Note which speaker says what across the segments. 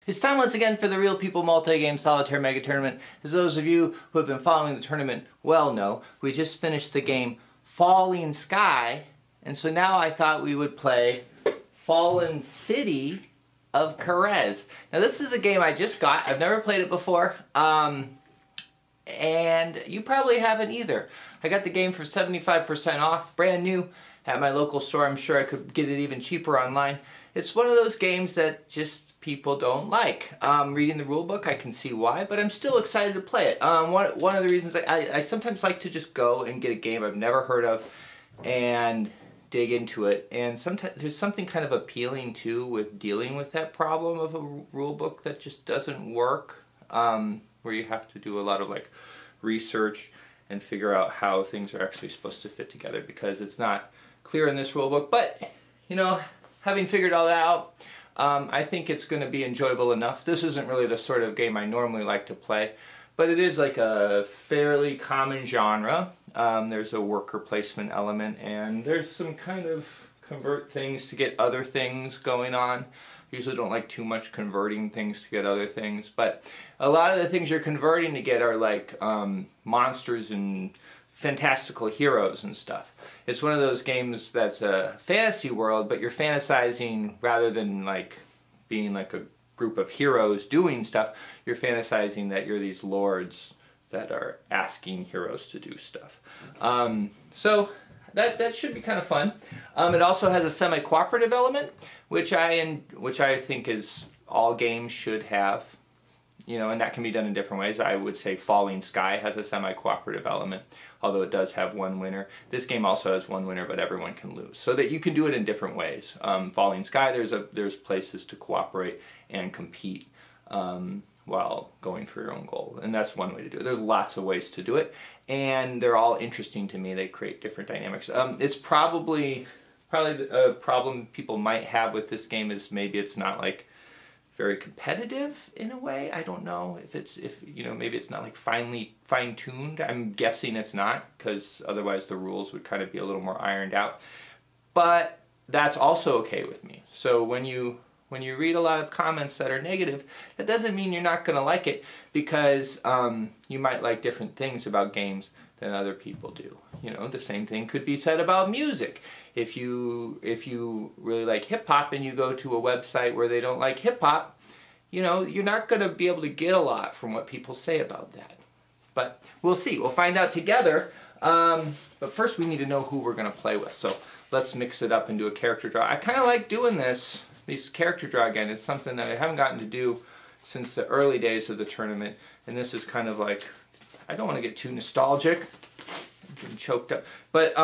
Speaker 1: It's time once again for the Real People Multi-Game Solitaire Mega Tournament. As those of you who have been following the tournament well know, we just finished the game Falling Sky, and so now I thought we would play Fallen City of Kerez. Now this is a game I just got. I've never played it before, and you probably haven't either. I got the game for 75% off, brand new, at my local store. I'm sure I could get it even cheaper online. It's one of those games that just people don't like. Reading the rule book, I can see why, but I'm still excited to play it. One of the reasons I sometimes like to just go and get a game I've never heard of and dig into it. And sometimes there's something kind of appealing too with dealing with that problem of a rule book that just doesn't work, where you have to do a lot of like research and figure out how things are actually supposed to fit together because it's not clear in this rule book. But you know, having figured all that out, I think it's going to be enjoyable enough. This isn't really the sort of game I normally like to play, but it is like a fairly common genre. There's a worker placement element, and there's some kind of convert things to get other things going on. I usually don't like too much converting things to get other things, but a lot of the things you're converting to get are like monsters and fantastical heroes and stuff. It's one of those games that's a fantasy world, but you're fantasizing rather than like being like a group of heroes doing stuff. You're fantasizing that you're these lords that are asking heroes to do stuff. So that should be kind of fun. It also has a semi-cooperative element, which I think is all games should have. You know, and that can be done in different ways. I would say Falling Sky has a semi-cooperative element, although it does have one winner. This game also has one winner, but everyone can lose. So that you can do it in different ways. Falling Sky, there's places to cooperate and compete while going for your own goal. And that's one way to do it. There's lots of ways to do it, and they're all interesting to me. They create different dynamics. It's probably a problem people might have with this game is maybe it's not like very competitive in a way. I don't know if you know, maybe it's not like fine-tuned. I'm guessing it's not, because otherwise the rules would kind of be a little more ironed out. But that's also okay with me. So when you read a lot of comments that are negative, that doesn't mean you're not going to like it, because you might like different things about games than other people do. You know, the same thing could be said about music. If you really like hip-hop and you go to a website where they don't like hip-hop, you know, you're not going to be able to get a lot from what people say about that. But we'll see. We'll find out together. But first we need to know who we're going to play with. So let's mix it up and do a character draw. I kind of like doing these character draw again. It's something that I haven't gotten to do since the early days of the tournament. And this is kind of like, I don't want to get too nostalgic. I'm getting choked up.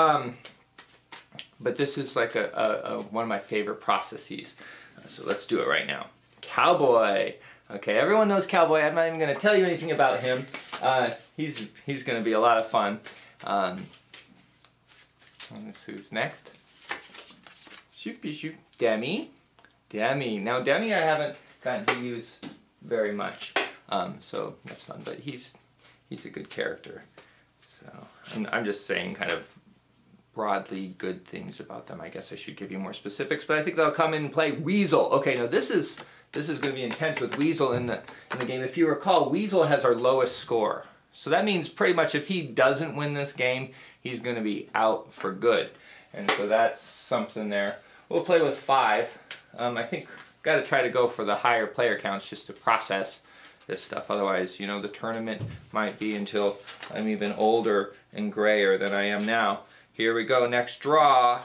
Speaker 1: But this is like one of my favorite processes. So let's do it right now. Cowboy. Okay, everyone knows Cowboy. I'm not even going to tell you anything about him. He's going to be a lot of fun. Let's see who's next. Shoot. Demi. Now Demi I haven't gotten to use very much. So that's fun. But he's a good character. So I'm just saying kind of broadly good things about them. I guess I should give you more specifics, but I think they'll come in and play Weasel. Okay, now this is going to be intense with Weasel in the game. If you recall, Weasel has our lowest score. So that means pretty much if he doesn't win this game, he's going to be out for good. And so that's something there. We'll play with 5. I think got to try to go for the higher player counts just to process this stuff. Otherwise, you know, the tournament might be until I'm even older and grayer than I am now. Here we go, next draw.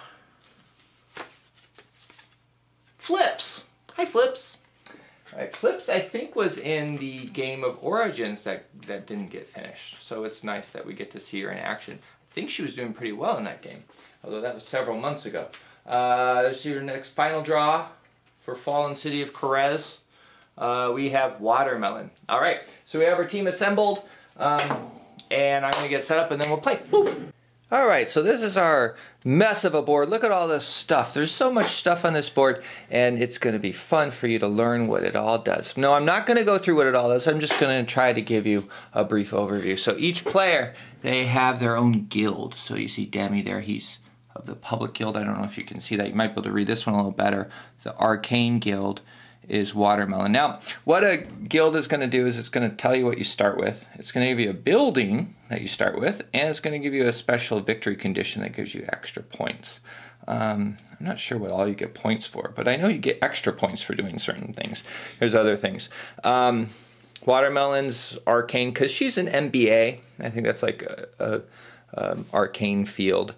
Speaker 1: Flips. Hi, Flips. All right, Flips I think was in the game of Origins that didn't get finished. So it's nice that we get to see her in action. I think she was doing pretty well in that game, although that was several months ago. This is your next final draw for Fallen City of Kerez. We have Watermelon. All right, so we have our team assembled, and I'm going to get set up and then we'll play. Woo! All right, so this is our mess of a board. Look at all this stuff. There's so much stuff on this board, and it's going to be fun for you to learn what it all does. No, I'm not going to go through what it all does. I'm just going to try to give you a brief overview. So each player, they have their own guild. So you see Demi there. He's of the Public Guild. I don't know if you can see that. You might be able to read this one a little better. The Arcane Guild. is watermelon. Now, what a guild is going to do is it's going to tell you what you start with. It's going to give you a building that you start with, and it's going to give you a special victory condition that gives you extra points. I'm not sure what all you get points for, but I know you get extra points for doing certain things. There's other things. Watermelon's arcane, because she's an MBA. I think that's like a arcane field.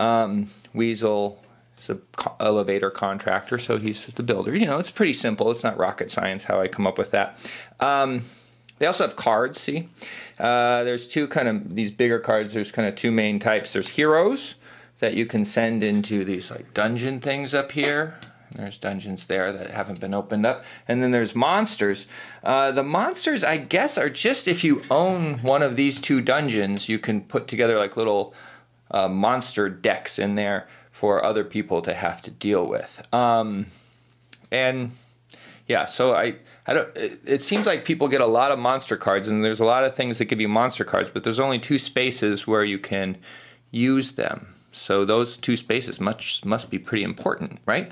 Speaker 1: Weasel is an elevator contractor, so he's the builder. You know, it's pretty simple. It's not rocket science how I come up with that. They also have cards, see? There's two kind of, these bigger cards, there's kind of two main types. There's heroes that you can send into these like dungeon things up here. There's dungeons there that haven't been opened up. And then there's monsters. The monsters, I guess, are just if you own one of these two dungeons, you can put together like little monster decks in there for other people to have to deal with. And yeah, so I don't. It seems like people get a lot of monster cards, and there's a lot of things that give you monster cards, but there's only 2 spaces where you can use them. So those 2 spaces must be pretty important, right?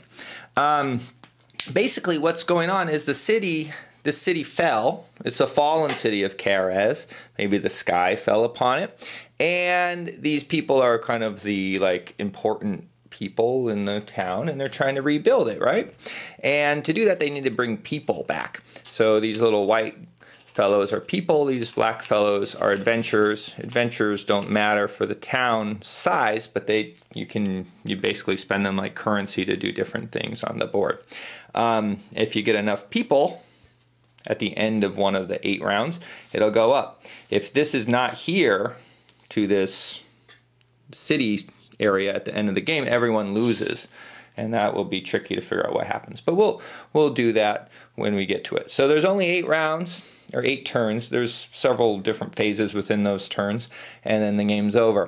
Speaker 1: Basically, what's going on is the city fell. It's a fallen city of Karaz. Maybe the sky fell upon it, and these people are kind of the like important people in the town, and they're trying to rebuild it, right? And to do that, they need to bring people back. So these little white fellows are people, these black fellows are adventurers. Adventurers don't matter for the town size, but you basically spend them like currency to do different things on the board. If you get enough people at the end of one of the 8 rounds, it'll go up. If this is not here to this city area at the end of the game, everyone loses, and that will be tricky to figure out what happens. But we'll do that when we get to it. So there's only 8 rounds, or 8 turns. There's several different phases within those turns, and then the game's over.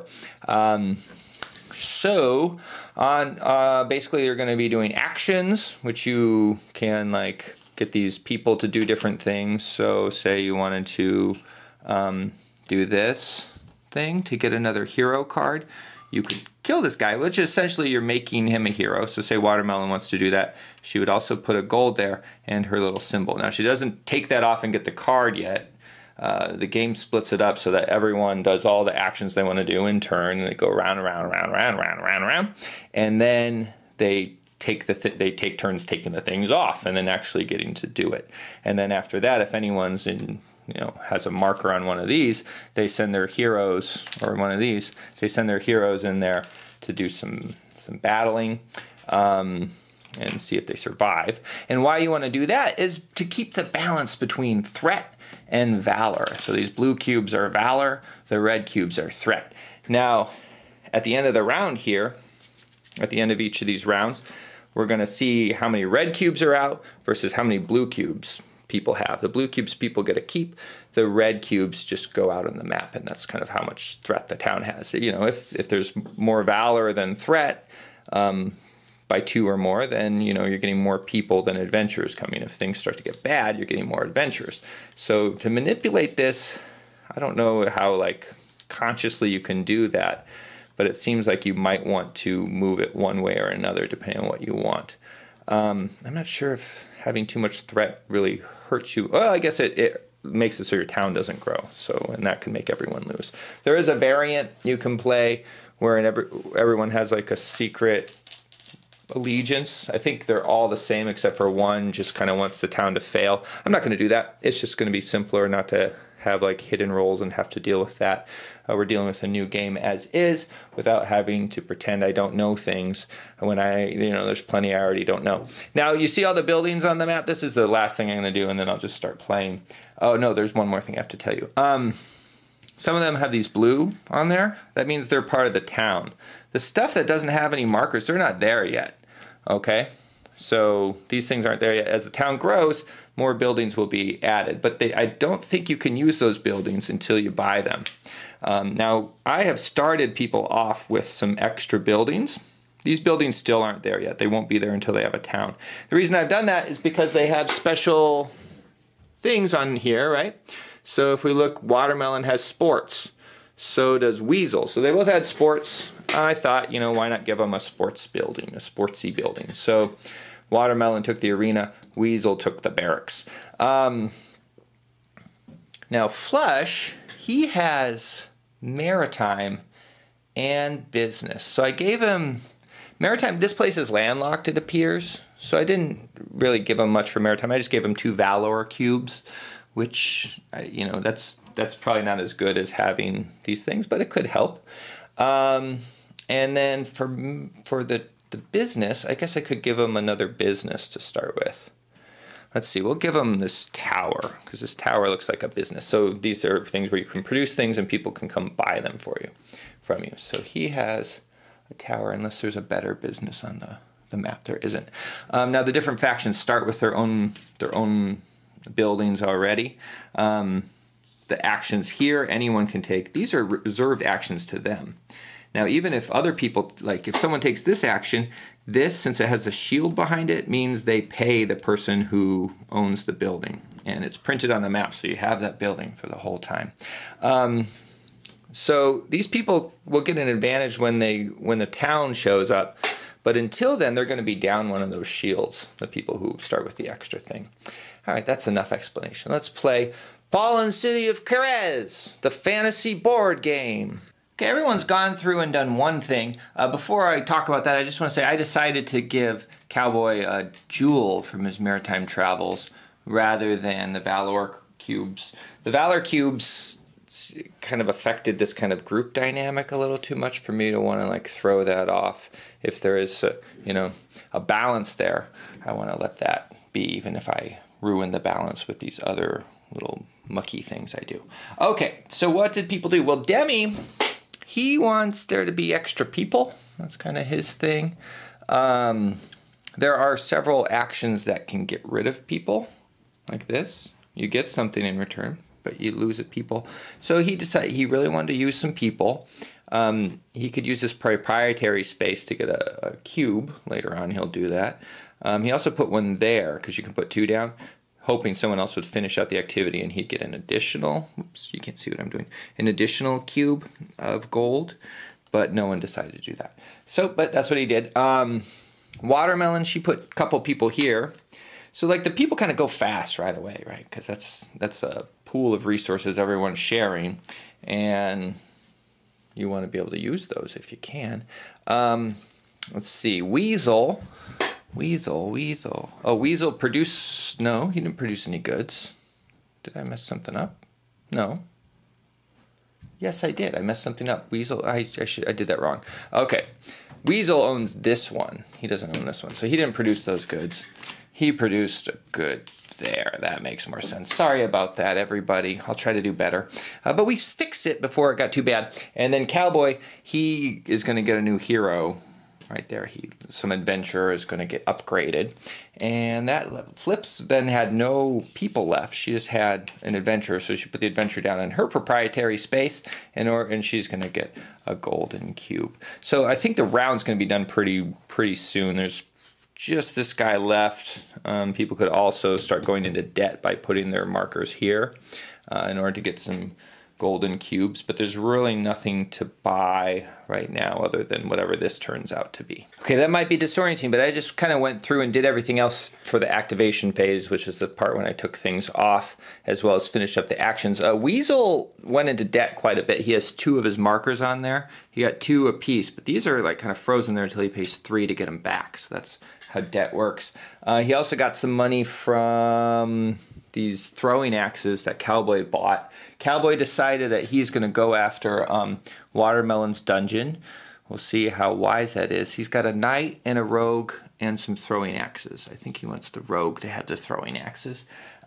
Speaker 1: Basically you're going to be doing actions, which you can like get these people to do different things. So say you wanted to do this thing to get another hero card. You could kill this guy, which essentially you're making him a hero. So say Watermelon wants to do that. She would also put a gold there and her little symbol. Now she doesn't take that off and get the card yet. The game splits it up so that everyone does all the actions they want to do in turn, and they go round and round, round, round, round, round, round, and then they take turns taking the things off and then actually getting to do it. And then after that, if anyone's has a marker on one of these, they send their heroes, or one of these, they send their heroes in there to do some battling and see if they survive. And why you want to do that is to keep the balance between threat and valor. So these blue cubes are valor, the red cubes are threat. Now, at the end of the round here, at the end of each of these rounds, we're going to see how many red cubes are out versus how many blue cubes people have. The blue cubes people get to keep, the red cubes just go out on the map, and that's kind of how much threat the town has. You know, if there's more valor than threat by 2 or more, then you're getting more people than adventurers coming. If things start to get bad, you're getting more adventurers. So to manipulate this, I don't know how like consciously you can do that, but it seems like you might want to move it one way or another depending on what you want. I'm not sure if having too much threat really hurts you. Well, I guess it makes it so your town doesn't grow, and that can make everyone lose. There is a variant you can play wherein everyone has like a secret allegiance. I think they're all the same except for one just kind of wants the town to fail. I'm not going to do that. It's just going to be simpler not to have like hidden roles and have to deal with that. We're dealing with a new game as is without having to pretend I don't know things when there's plenty I already don't know. Now you see all the buildings on the map. This is the last thing I'm going to do, and then I'll just start playing. Oh no, there's one more thing I have to tell you. Some of them have these blue on there. That means they're part of the town. The stuff that doesn't have any markers, they're not there yet. Okay? So these things aren't there yet. As the town grows, more buildings will be added. But I don't think you can use those buildings until you buy them. Now, I have started people off with some extra buildings. These buildings still aren't there yet. They won't be there until they have a town. The reason I've done that is because they have special things on here, right? So if we look, Watermelon has sports. So does Weasel. So they both had sports. I thought, why not give them a sports building, a sportsy building. So
Speaker 2: Watermelon took the arena. Weasel took the barracks. Now Flush, he has maritime and business. So I gave him maritime. This place is landlocked, it appears. So I didn't really give him much for maritime. I just gave him 2 Valor cubes, which, you know, that's probably not as good as having these things, but it could help. And then for the business, I guess I could give him another business to start with. Let's see, we'll give him this tower, because this tower looks like a business. So these are things where you can produce things and people can come buy them from you. So he has a tower, unless there's a better business on the map. There isn't. Now the different factions start with their own buildings already. The actions here, anyone can take. These are reserved actions to them. Now, even if other people, like if someone takes this action, this, since it has a shield behind it, means they pay the person who owns the building. And it's printed on the map, so you have that building for the whole time. So these people will get an advantage when the town shows up. But until then, they're going to be down one of those shields, the people who start with the extra thing. All right, that's enough explanation. Let's play Fallen City of Kerez, the fantasy board game. Okay, everyone's gone through and done one thing. Before I talk about that, I just want to say I decided to give Cowboy a jewel from his maritime travels rather than the Valor cubes. The Valor cubes kind of affected this kind of group dynamic a little too much for me to want to like throw that off. If there is a balance there, I want to let that be, even if I ruin the balance with these other little mucky things I do. Okay, so what did people do? Well, Demi, he wants there to be extra people. That's kind of his thing. There are several actions that can get rid of people, like this. You get something in return, but you lose a people. So he decided he really wanted to use some people. He could use this proprietary space to get a cube. Later on, he'll do that. He also put one there, because you can put 2 down, hoping someone else would finish out the activity and he'd get an additional, oops, you can't see what I'm doing, an additional cube of gold, but no one decided to do that. So, but that's what he did. Watermelon, she put a couple people here. So like the people kind of go fast right away, right? Because that's a pool of resources everyone's sharing, and you want to be able to use those if you can. Let's see, Weasel. Oh, Weasel produced, no, he didn't produce any goods. Did I mess something up? No. Yes, I did. I messed something up. Weasel, I did that wrong. Okay. Weasel owns this one. He doesn't own this one. So he didn't produce those goods. He produced a good there. That makes more sense. Sorry about that, everybody. I'll try to do better. But we fixed it before it got too bad. And then Cowboy, he is going to get a new hero. Right there, some adventurer is going to get upgraded. And that Flips then had no people left. She just had an adventurer, so she put the adventurer down in her proprietary space, and she's going to get a golden cube. So I think the round's going to be done pretty soon. There's just this guy left. People could also start going into debt by putting their markers here in order to get some golden cubes, but there's really nothing to buy right now other than whatever this turns out to be. Okay, that might be disorienting, but I just kind of went through and did everything else for the activation phase, which is the part when I took things off, as well as finished up the actions. Weasel went into debt quite a bit. He has 2 of his markers on there. He got 2 apiece, but these are like kind of frozen there until he pays 3 to get them back. So that's how debt works. He also got some money from these throwing axes that Cowboy bought. Cowboy decided that he's going to go after Watermelon's dungeon. We'll see how wise that is. He's got a knight and a rogue and some throwing axes. I think he wants the rogue to have the throwing axes.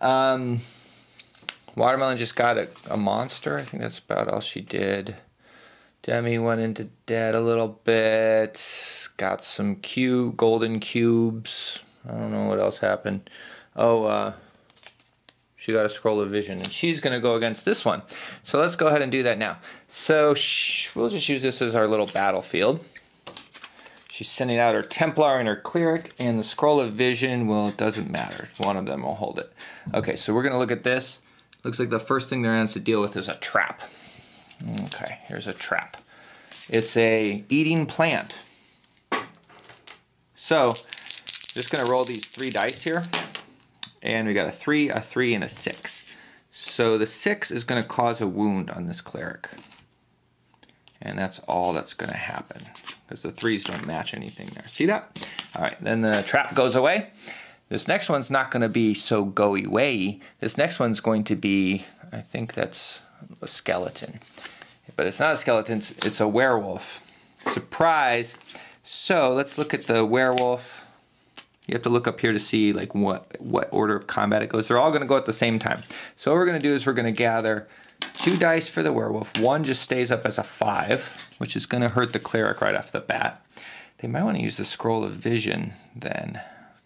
Speaker 2: Watermelon just got a monster. I think that's about all she did. Demi went into debt a little bit. Got some golden cubes. I don't know what else happened. Oh, she got a scroll of vision, and she's going to go against this one. So let's go ahead and do that now. So we'll just use this as our little battlefield. She's sending out her Templar and her Cleric, and the scroll of vision, well, it doesn't matter. One of them will hold it. Okay, so we're going to look at this. Looks like the first thing they're going to have to deal with is a trap. Okay, here's a trap. It's a eating plant. So Just gonna roll these 3 dice here. And we got a 3, a 3, and a 6. So the 6 is gonna cause a wound on this cleric. And that's all that's gonna happen, because the 3s don't match anything there. See that? All right, then the trap goes away. This next one's not gonna be so go-away. This next one's going to be, I think that's a skeleton. But it's not a skeleton, it's a werewolf. Surprise! So let's look at the werewolf. You have to look up here to see like what order of combat it goes. They're all gonna go at the same time. So what we're gonna do is we're gonna gather 2 dice for the werewolf. 1 just stays up as a 5, which is gonna hurt the cleric right off the bat. They might wanna use the scroll of vision then.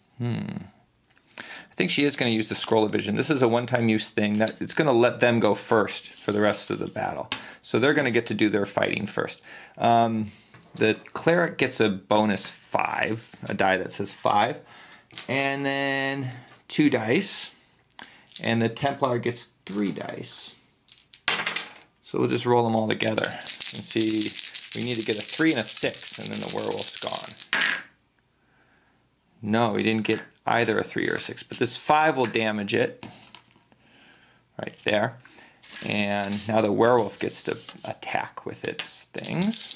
Speaker 2: I think she is gonna use the scroll of vision. This is a one-time use thing that it's gonna let them go first for the rest of the battle. So they're gonna get to do their fighting first. The cleric gets a bonus 5, a die that says 5, and then 2 dice, and the Templar gets 3 dice. So we'll just roll them all together and see. We need to get a 3 and a 6, and then the werewolf's gone. No, we didn't get either a 3 or a 6, but this 5 will damage it right there. And now the werewolf gets to attack with its things.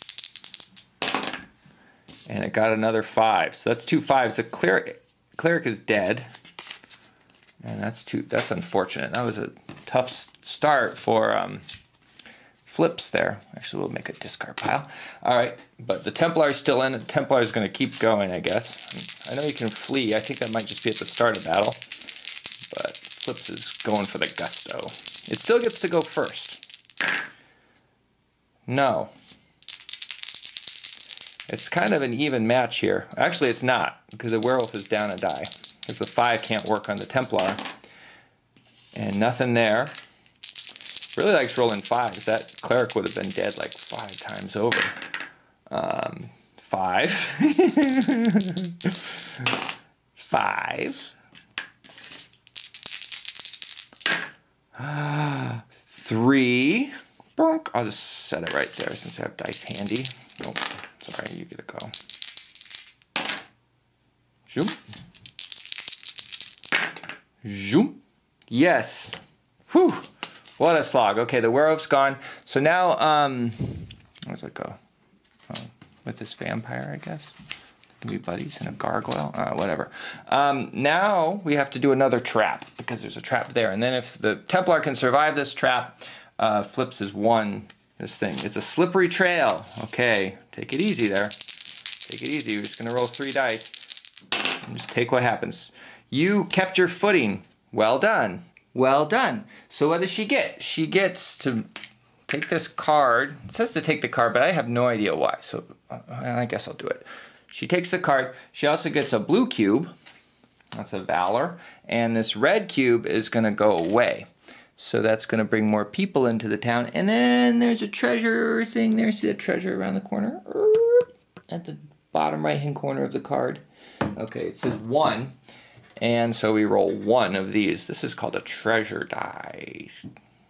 Speaker 2: And it got another 5, so that's 2 5s. The cleric is dead, and that's unfortunate. That was a tough start for Flips there. Actually, we'll make a discard pile. All right, but the Templar's still in. The Templar's going to keep going, I guess. I know you can flee. I think that might just be at the start of battle, but Flips is going for the gusto. It still gets to go first. No. It's kind of an even match here. Actually, it's not, because the werewolf is down a die, because the 5 can't work on the Templar. And nothing there. Really likes rolling 5s. That cleric would have been dead like 5 times over. 5. 5. 3. I'll just set it right there since I have dice handy. Oh, sorry, you get to go. Zoom. Zoom. Yes. Whew. What a slog. Okay, the werewolf's gone. So now, where's it go? Oh, with this vampire, I guess. Can be buddies and a gargoyle. Whatever. Now we have to do another trap, because there's a trap there. And then if the Templar can survive this trap, Flips has won this thing. It's a slippery trail. Okay, take it easy there. Take it easy. We're just going to roll 3 dice and just take what happens. You kept your footing. Well done. Well done. So what does she get? She gets to take this card. It says to take the card, but I have no idea why. So I guess I'll do it. She takes the card. She also gets a blue cube. That's a Valor. And this red cube is going to go away. So that's going to bring more people into the town. And then there's a treasure thing there. See the treasure around the corner? At the bottom right-hand corner of the card. Okay, it says 1. And so we roll 1 of these. This is called a treasure dice.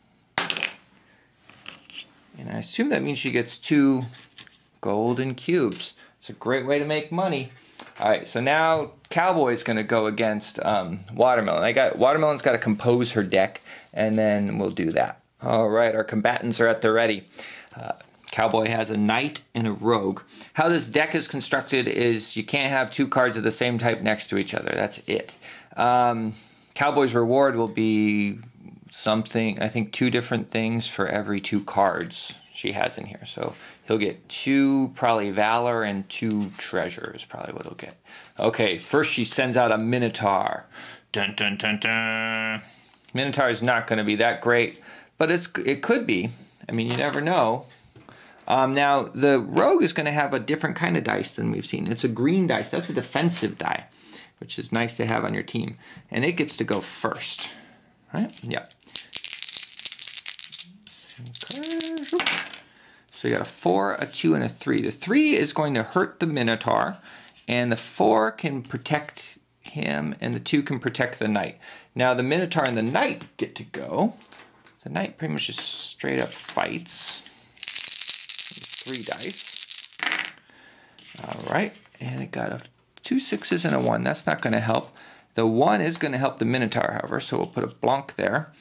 Speaker 2: And I assume that means she gets 2 golden cubes. It's a great way to make money. All right, so now Cowboy's going to go against Watermelon. Watermelon's got to compose her deck, and then we'll do that. All right, our combatants are at the ready. Cowboy has a knight and a rogue. How this deck is constructed is you can't have 2 cards of the same type next to each other. That's it. Cowboy's reward will be something, I think 2 different things for every 2 cards she has in here. So he'll get 2 probably Valor and 2 treasures, probably what he'll get. Okay, first she sends out a Minotaur. Dun dun dun dun. Minotaur is not going to be that great, but it could be. I mean, you never know. Now, the rogue is going to have a different kind of dice than we've seen. It's a green dice. That's a defensive die, which is nice to have on your team. And it gets to go first. Right? Yeah. Okay. So you got a 4, a 2, and a 3. The 3 is going to hurt the Minotaur, and the 4 can protect him, and the 2 can protect the knight. Now, the Minotaur and the knight get to go. The knight pretty much just straight up fights. 3 dice. All right, and it got a 2 6s and a 1. That's not going to help. The 1 is going to help the Minotaur, however, so we'll put a blanc there.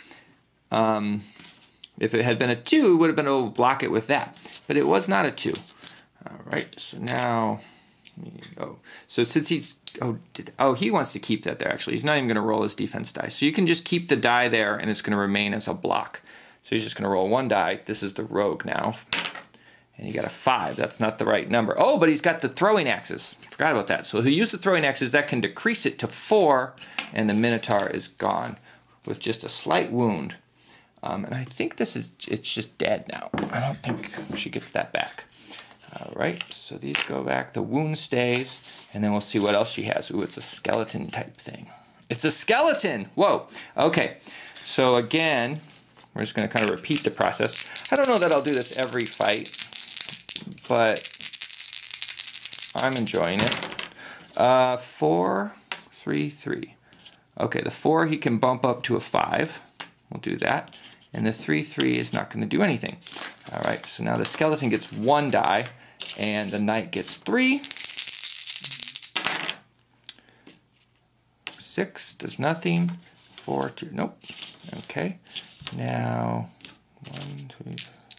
Speaker 2: If it had been a 2, we would have been able to block it with that. But it was not a 2. All right, so now... So since he's... he wants to keep that there, actually. He's not even going to roll his defense die. So you can just keep the die there, and it's going to remain as a block. So he's just going to roll 1 die. This is the rogue now. And he got a 5. That's not the right number. Oh, but he's got the throwing axes. Forgot about that. So he'll use the throwing axes. That can decrease it to 4, and the Minotaur is gone with just a slight wound. And I think it's just dead now. I don't think she gets that back. All right, so these go back. The wound stays, and then we'll see what else she has. Ooh, it's a skeleton type thing. It's a skeleton! Whoa. Okay, so again, we're just going to kind of repeat the process. I don't know that I'll do this every fight, but I'm enjoying it. 4, 3, 3. Okay, the 4 he can bump up to a 5. We'll do that. And the 3, 3 is not going to do anything. All right, so now the skeleton gets 1 die, and the knight gets 3. 6 does nothing. 4, 2, nope. Okay, now 1, 2,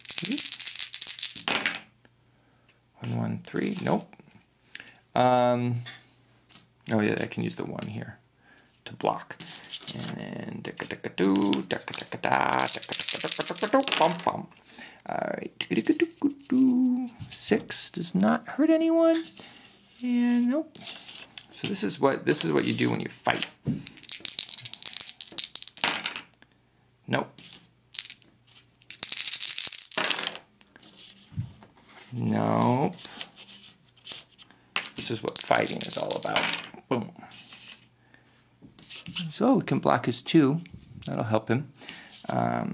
Speaker 2: 3. 1, 1, 3, nope. Oh yeah, I can use the 1 here to block. And then all right, 6 does not hurt anyone, and nope. So this is what you do when you fight. Nope. Nope. This is what fighting is all about. Boom. So we can block his 2. That'll help him. Kind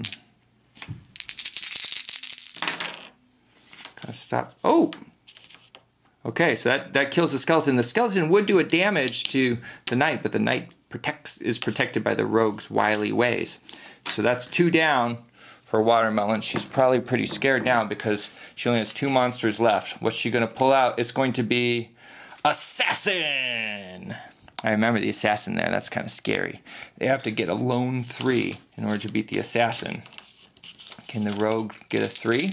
Speaker 2: of stop. Oh! Okay, so that kills the skeleton. The skeleton would do a damage to the knight, but the knight is protected by the rogue's wily ways. So that's 2 down for Watermelon. She's probably pretty scared now because she only has 2 monsters left. What's she going to pull out? It's going to be Assassin! I remember the assassin there. That's kind of scary. They have to get a lone 3 in order to beat the assassin. Can the rogue get a 3?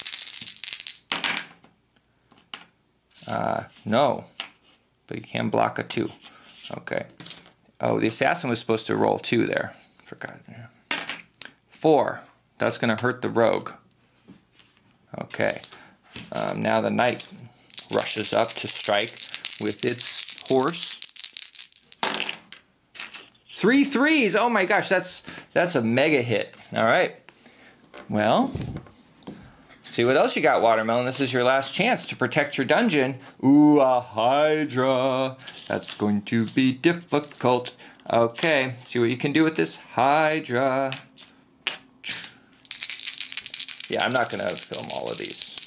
Speaker 2: No. But you can block a 2. Okay. Oh, the assassin was supposed to roll 2 there. Forgot. 4. That's going to hurt the rogue. Okay. Now the knight rushes up to strike with its horse. 3 3s. Oh my gosh, that's a mega hit. All right. Well, see what else you got, Watermelon. This is your last chance to protect your dungeon. Ooh, a Hydra. That's going to be difficult. Okay, see what you can do with this Hydra. Yeah, I'm not going to film all of these.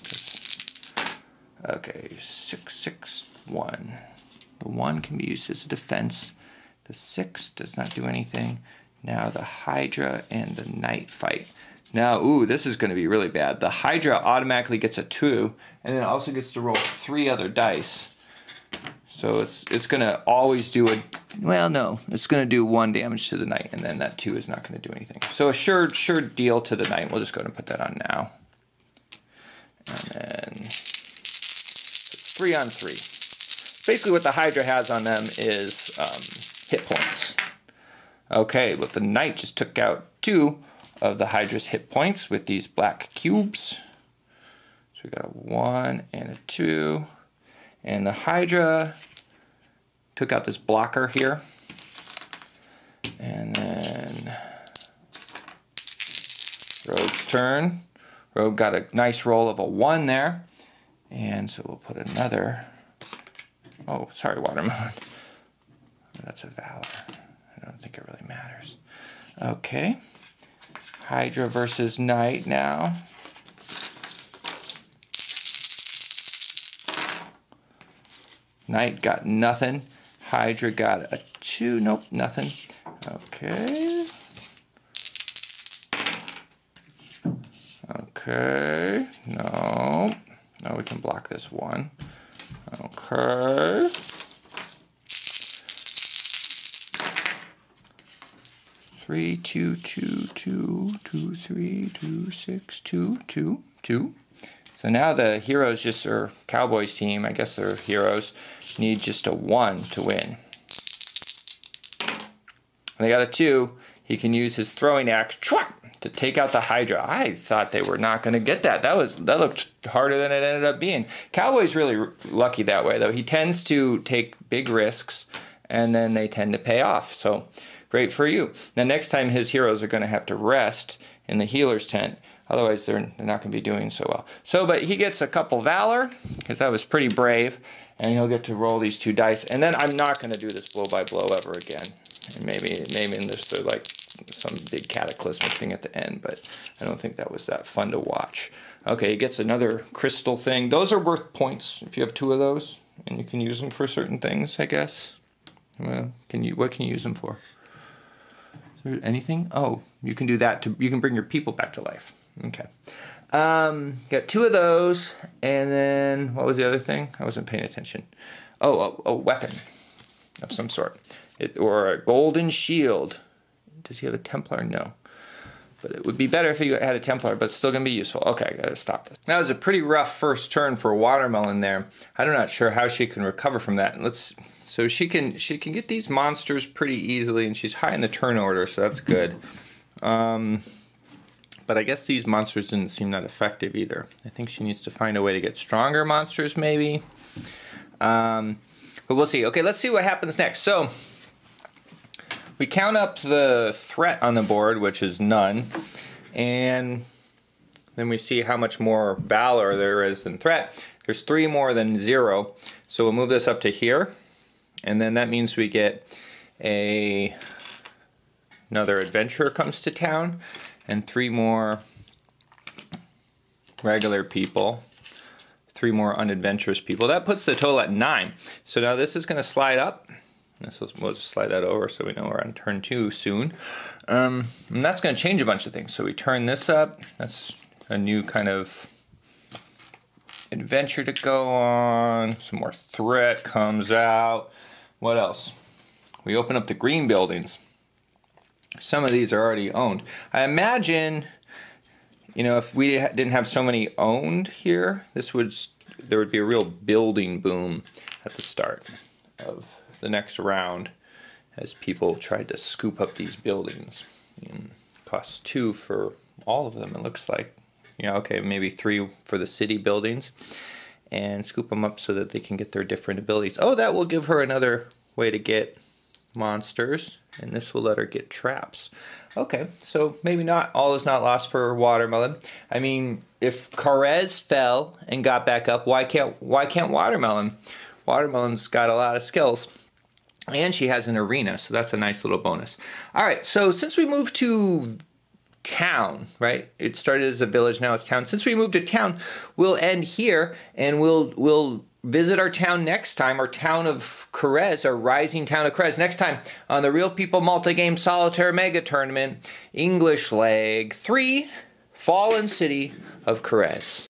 Speaker 2: Okay, 6 6 1. The 1 can be used as a defense. The 6 does not do anything. Now the Hydra and the knight fight. Now, ooh, this is going to be really bad. The Hydra automatically gets a 2, and then it also gets to roll 3 other dice. So it's going to always do it's going to do 1 damage to the knight, and then that 2 is not going to do anything. So a sure deal to the knight. We'll just go ahead and put that on now. And then 3 on 3. Basically what the Hydra has on them is hit points. Okay, but the knight just took out 2 of the Hydra's hit points with these black cubes. So we got a 1 and a 2. And the Hydra took out this blocker here. And then Rogue's turn. Rogue got a nice roll of a 1 there. And so we'll put another... Oh, sorry, Watermelon. That's a Valor. I don't think it really matters. Okay. Hydra versus Knight now. Knight got nothing. Hydra got a 2. Nope, nothing. Okay. Okay. No. No, we can block this 1. Okay. 3, 2, 2, 2, 2, 3, 2, 6, 2, 2, 2. So now the heroes just, or Cowboys team, I guess they're heroes, need just a 1 to win. When they got a 2, he can use his throwing axe to take out the Hydra. I thought they were not going to get that. That looked harder than it ended up being. Cowboy's really lucky that way, though. He tends to take big risks, and then they tend to pay off. So great for you. Now next time his heroes are going to have to rest in the healer's tent. Otherwise they're not going to be doing so well. So, but he gets a couple Valor, because that was pretty brave, and he'll get to roll these 2 dice. And then I'm not going to do this blow by blow ever again. And maybe in this there's like some big cataclysmic thing at the end, but I don't think that was that fun to watch. Okay, he gets another crystal thing. Those are worth points if you have 2 of those, and you can use them for certain things, I guess. Well, what can you use them for? Is there anything? Oh, you can do that you can bring your people back to life. Okay. Got 2 of those, and then what was the other thing? I wasn't paying attention. Oh, a weapon of some sort. Or a golden shield. Does he have a Templar? No. But it would be better if he had a Templar, but it's still going to be useful. Okay, I got to stop this. That was a pretty rough first turn for Watermelon there. I'm not sure how she can recover from that. So she can get these monsters pretty easily, and she's high in the turn order, so that's good. But I guess these monsters didn't seem that effective either. I think she needs to find a way to get stronger monsters, maybe. But we'll see. Okay, let's see what happens next. So we count up the threat on the board, which is none, and then we see how much more Valor there is than threat. There's 3 more than 0, so we'll move this up to here, and then that means we get another adventurer comes to town, and 3 more regular people, 3 more unadventurous people. That puts the total at 9. So now this is going to slide up. We'll just slide that over so we know we're on turn 2 soon. And that's going to change a bunch of things. So we turn this up. That's a new kind of adventure to go on. Some more threat comes out. What else? We open up the green buildings. Some of these are already owned. I imagine, if we didn't have so many owned here, there would be a real building boom at the start of the next round as people tried to scoop up these buildings. It costs 2 for all of them, it looks like. Okay, maybe 3 for the city buildings, and scoop them up so that they can get their different abilities. Oh, that will give her another way to get monsters, and this will let her get traps. Okay, so maybe not all is not lost for Watermelon. I mean, if Karez fell and got back up, why can't Watermelon? Watermelon's got a lot of skills. And she has an arena, so that's a nice little bonus. All right, so since we moved to town, right? It started as a village, now it's town. Since we moved to town, we'll end here, and we'll visit our town next time, our town of Karez, our rising town of Karez, next time on the Real People Multi-Game Solitaire Mega Tournament, English Leg 3, Fallen City of Karez.